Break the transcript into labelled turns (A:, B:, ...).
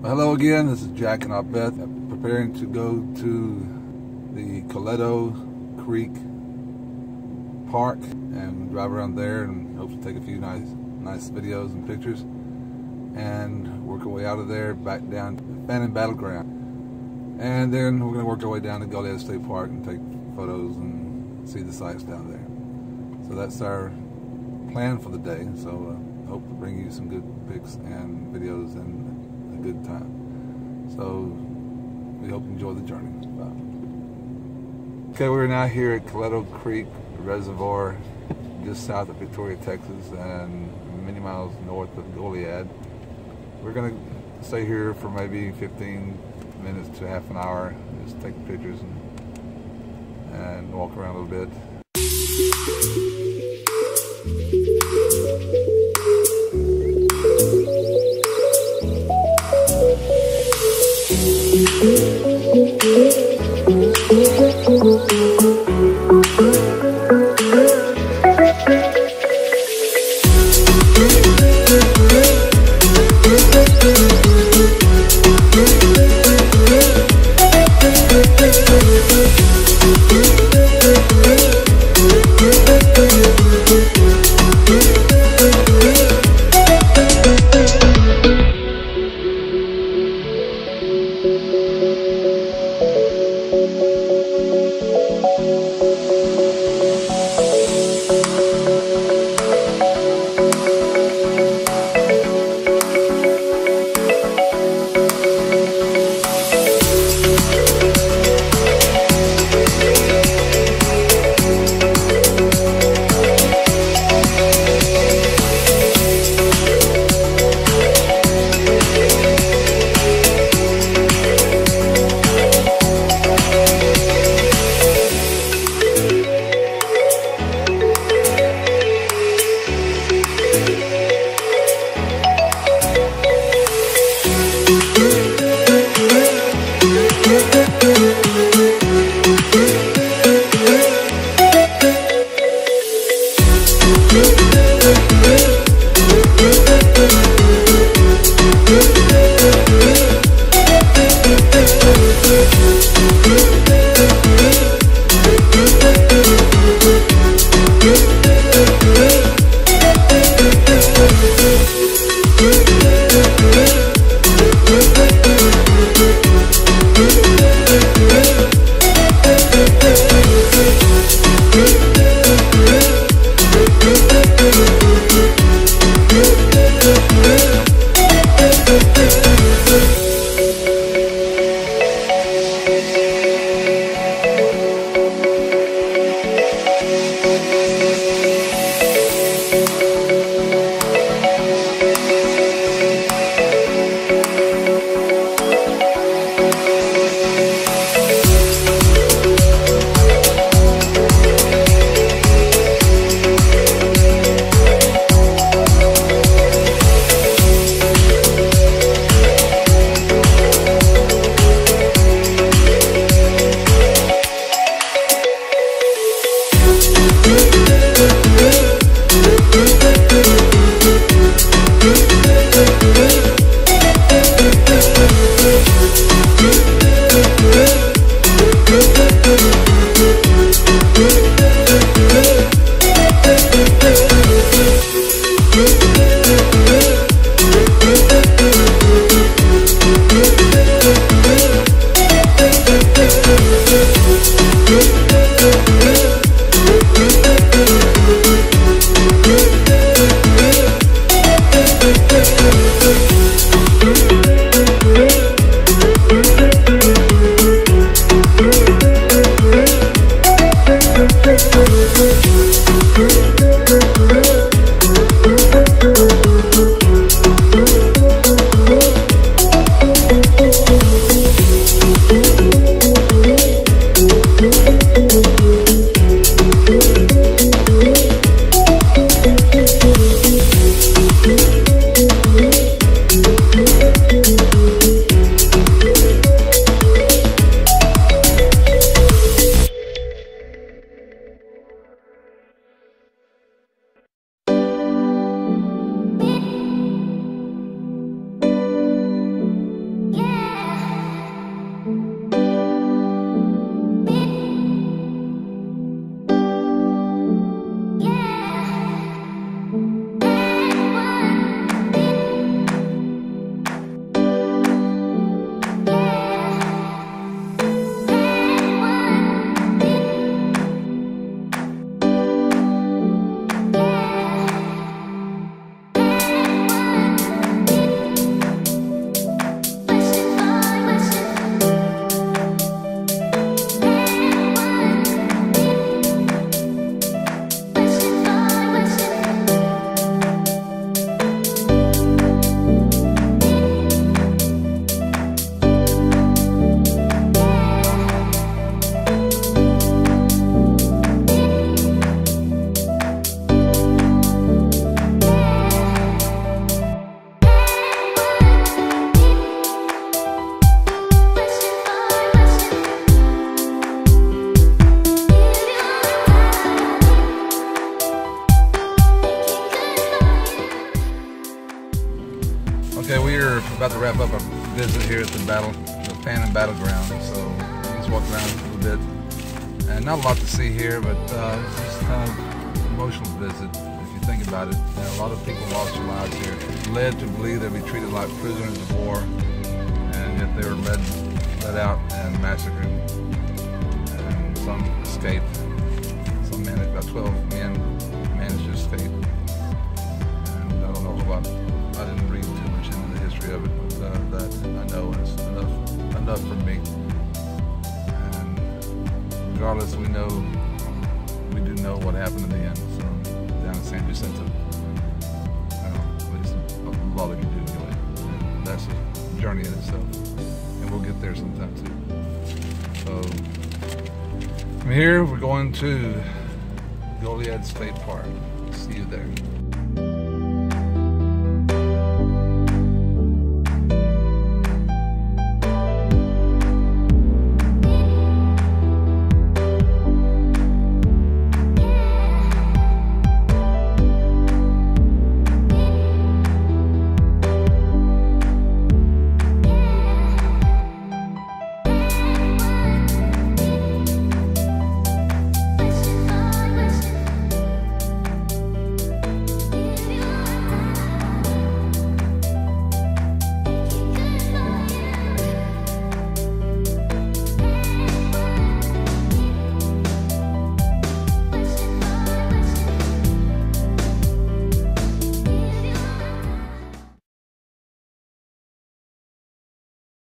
A: Hello again, this is Jack and Abeth, preparing to go to the Coleto Creek Park and drive around there and hope to take a few nice videos and pictures and work our way out of there back down to Fannin Battleground, and then we're going to work our way down to Goliad State Park and take photos and see the sights down there. So that's our plan for the day, so hope to bring you some good pics and videos and good time. So we hope you enjoy the journey. Bye. Okay, we're now here at Coleto Creek Reservoir, just south of Victoria, Texas, and many miles north of Goliad. We're gonna stay here for maybe 15 minutes to half an hour, just take pictures and walk around a little bit. Okay, we are about to wrap up our visit here at the Fannin Battleground. So just walk around a little bit, and not a lot to see here, but it's just kind of an emotional visit if you think about it. You know, a lot of people lost their lives here, led to believe they'd be treated like prisoners of war, and yet they were led out and massacred, and some escaped. Some managed, about 12 men managed to escape, and I don't know a whole lot. I didn't read too much into the history of it, but that I know is enough for me. And regardless, we do know what happened in the end. So down in San Jacinto, at least a lot of you do anyway. And that's a journey in itself, and we'll get there sometime too. So from here, we're going to Goliad State Park. See you there.